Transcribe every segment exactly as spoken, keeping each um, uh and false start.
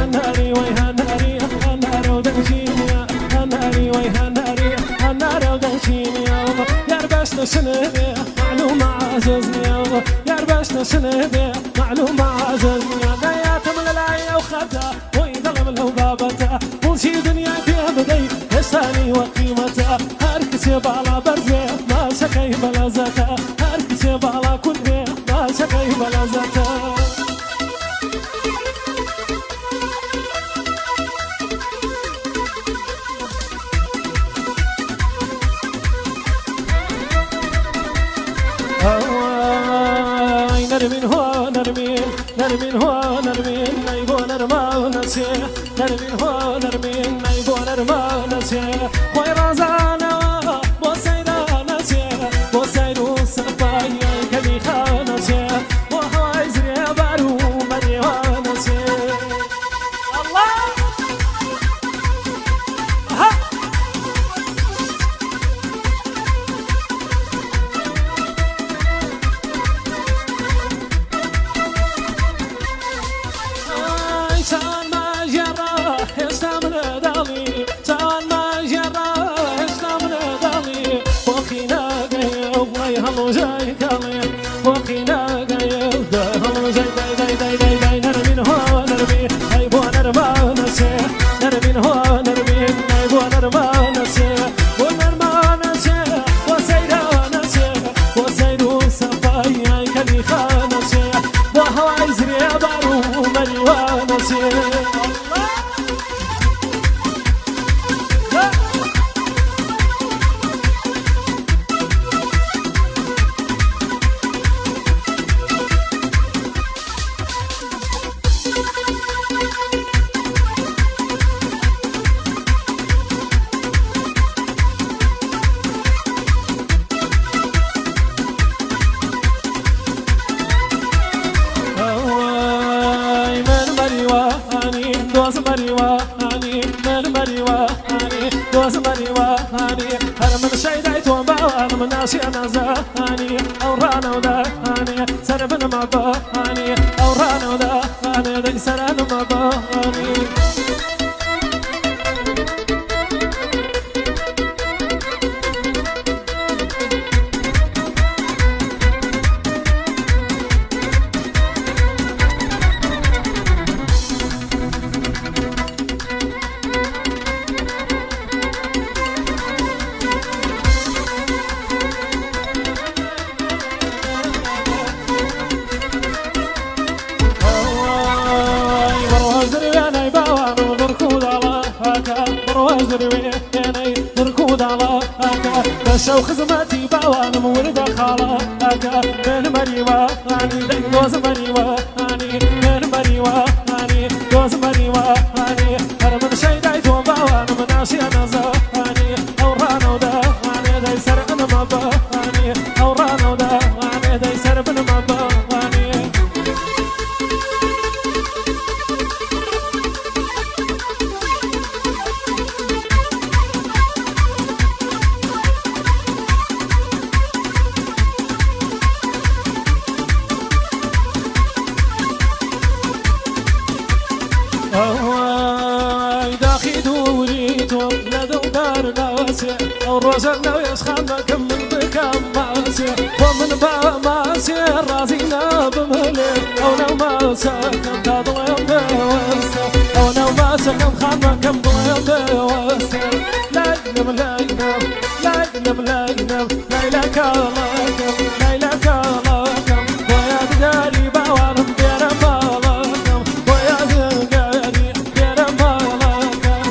هناري ويهناري هناري ودنشيني هناري ويهناري هناري ودنشيني يا ربشنا شنبي معلومة عززني يا ربشنا شنبي معلومة عززني يا تمل العيا وخدها ويظلم له بابتها كل شي دنيا فيها بدي يستاني وقيمتها هركس يبالا برزي ما سكي بلازتها هركس يبالا كل بي ما سكي بلازتها نرمين هو نرمين نرمين هو نرمين نايبو نرما ونسيه نرمين هو نرمين نايبو نرما ونسيه خوي رازانا بوسيدا نسيه بوسيدو صفايا كبي خانسيه وهواي زري بارو مري ونسيه الله ها سان ما جرى يستمر دالي سان ما جرى يستمر دالي وخينا قيو ويهلو جاي كالي وخينا قيو ويهلو جاي داي داي داي داي داي نرمين هو نرمين نايبو نرما نسيه نرمين هو نرمين نايبو نرما نسيه ونرما نسيه وسيدا نسيه وسيدو صفايا كلي خانسيه وهواي زري بارو مري ونسيه دوس مريوا هاني من مريوا هاني دوس مريوا هاني أنا من شيدايت وما أنا من ناسي أنا زهاني أورانا ودا هاني سربنا ما بهاني أورانا ودا هاني دي سرنا ما بهاني بشو خزمتي باوان مورد خالا اكا من مريوا هاني دي دوز مريوا هاني من مريوا هاني دوز مريوا هاني انا من شيدايت وباوان من ناسي انا زهاني اورانا ودا هاني دي سر انا ما بهاني اورانا ودا هاني دي سر بن ما بهاني داخي دوريتو لدو دارنا واسع الرجل يسخن كم من بكم ماسع ومن با ماسع رازينا بمهله او لو ما سكن تضوي بواسع او لو ما سكن خان كم ضوي بواسع لا ينم لا ينم لا ينم لا ينم ليلك لكم ليلك لكم ويا داري باوان دير مالكم ويا داري دير مالكم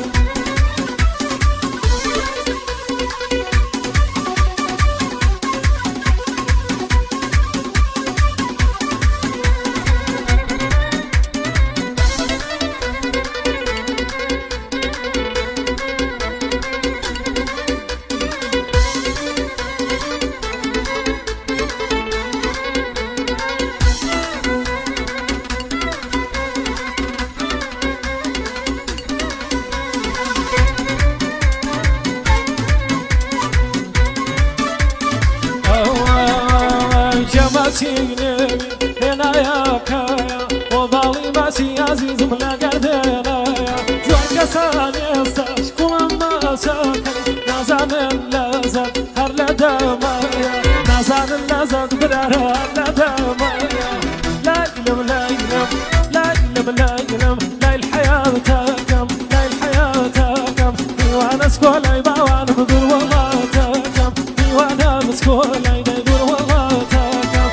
سيني هنا يا كايا وبالي ماسي عزيز من قردنا دمايا نازان النازان برارا لا دمايا لا يلم لا يلم لا يلم لا يلم لا الحياة تكم لا الحياة تكم وانا سكولاي باوانا بدور والله تكم وانا مسكولاي بدور والله تكم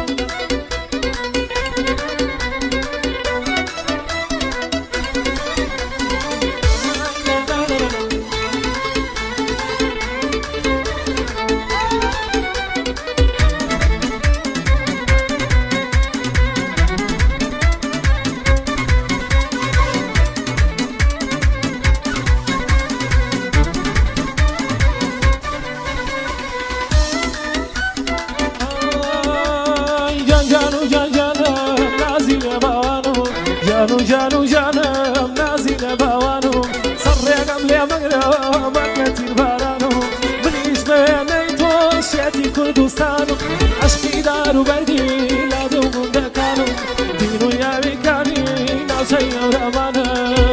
جانو جانو جانم نازل بوانو صري قبل مغرب بكت البارانو بنيش بينيتو شاتي كردستانو عشقي دارو بردي لا دوم دكانو دينو يا بكاني ناسي ورمانو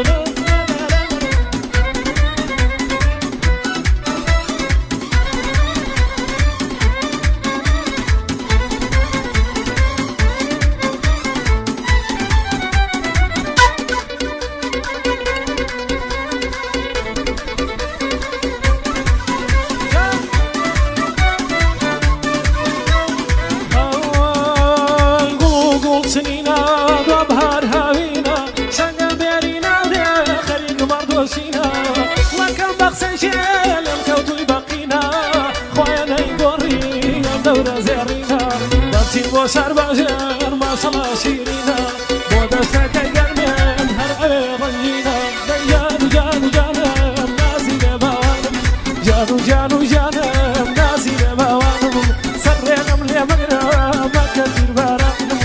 سنينا بابهار هاوينا شنقل بيرينا ذي خليق مردوشينا وكم بقسن شيل الكوتو يبقينا خويا نيقوري الدورة زيرينا بابتي بوشار باجر ما شاء الله شيرينا بودشتك قلبين هرعي ضينا جانو جانو جانم نازل بوانم جانو جانو جانم نازل بوانم سري نملي مغرب ما كثير بارانم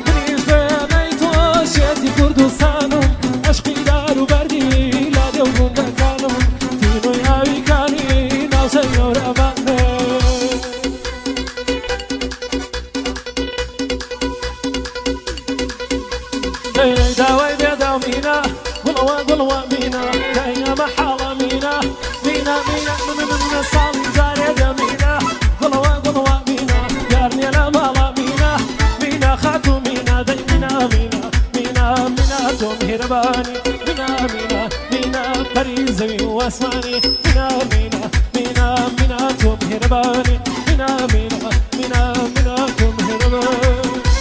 كردستانو عشقي دارو بردي لا دوم دكانو تينو يا ويكاني ناسي ورمانو داي داوي بيداو مينا قلوة قلوة مينا دايا محالة مينا مينا مينا من من الصالي زارية مينا قلوة قلوة مينا يارني الأمالة مينا مينا خاتو مينا داي مينا مينا مينا توم هرباني مينا مينا مينا بريزوي واسماني مينا مينا مينا مينا توم هرباني مينا مينا مينا مينا توم هرباني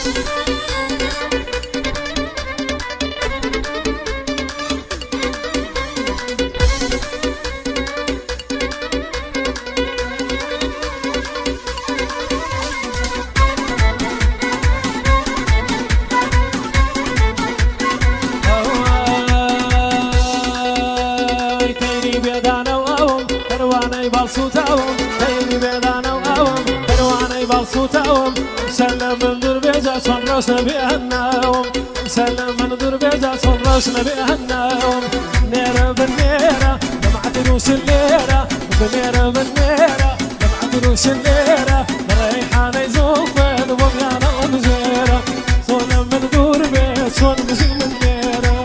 بالصوتاهم تيني بيدانا وقاوم هرواني بالصوتاهم مسلم من دور بيجا صنرشنا بيهناهم مسلم من دور بيجا صنرشنا بيهناهم نيرة بالنيرة لمعت روش الليرة بنيرة بالنيرة لمعت روش الليرة ريحانة يزوفن وبيانا ومجيرة صون من دور بيج صون مجي من نيرة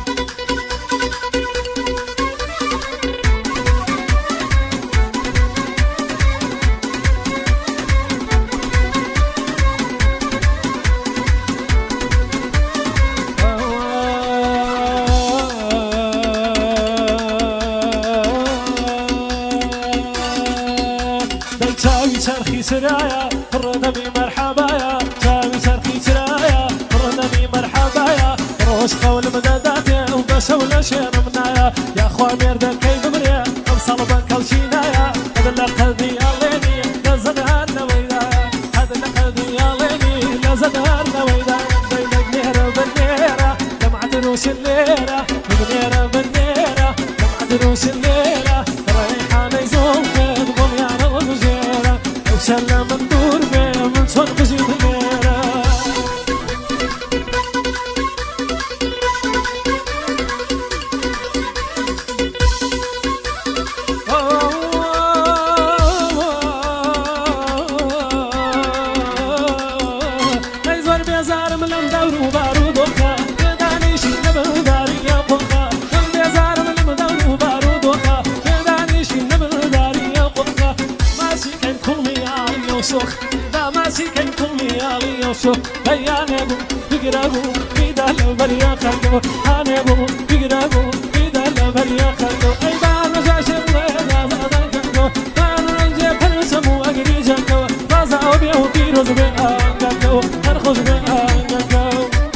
شرخي سرايا الردمي مرحبايا شاوي شرخي سرايا الردمي مرحبايا روش قول مداداتي وبشا ولا شير منايا يا اخوة ميردا كيف مريا امصال بنكل شينايا هذا اللي قلبي ياليني لازد هارنا ويدايا هذا اللي قلبي ياليني لازد هارنا ويدايا بينك نيرة بالنيرة دمعت روش الليرة بنيرة بالنيرة دمعت روش الليرة ريحانة يزوفن وميانا ومجيرة سلم ندور بيه من صون بزيد غيره نيزور بيزار من المدور وبارود وخا دانيش نبو داري يا بوخا بيزار من المدور وبارود وخا شو بيانبو بقربو بيدالو بريا خلقو هانبو بقربو بيدالو بريا خلقو أي بان جاشم ويدا زادن كنقو بان رنجي فرسمو أقري جنقو رازعو بيو بيروز بيانقنقو أرخوش بيانقنقو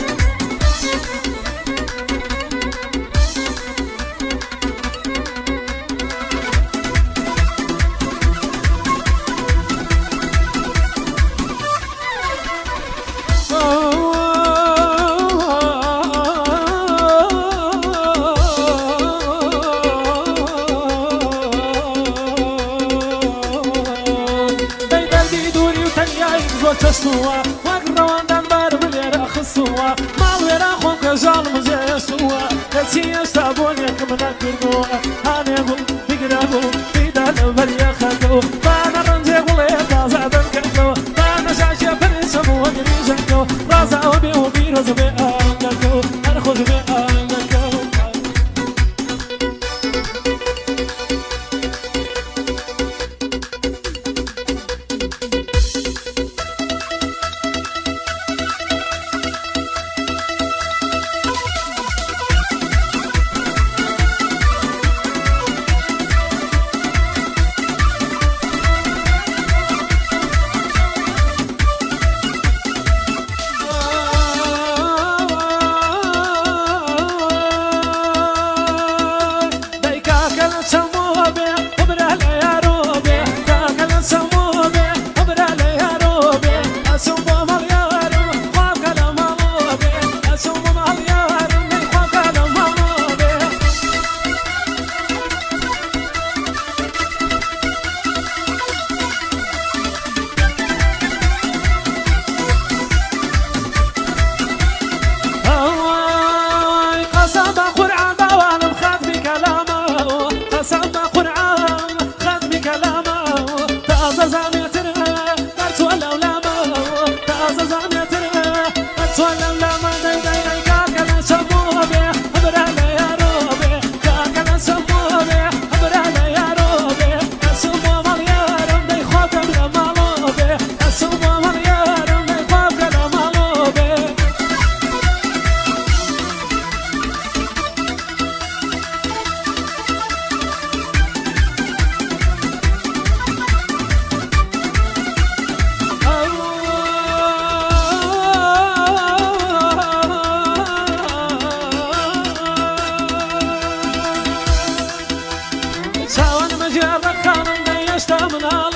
تسوا وقروان دنبر بلير أخصوا ما ويرا خوك ظالم جسوا كتي يستابون يكمنا كردوا هانيبو بقربو بيدال بريا خلقو بانا رنجي غليتا زعدن كردو بانا شاشي فرسمو وقري جنكو رازعو بيو بيروز بيانقلقو أرخوش بيانقلقو ساوان مجرد كان يستمنا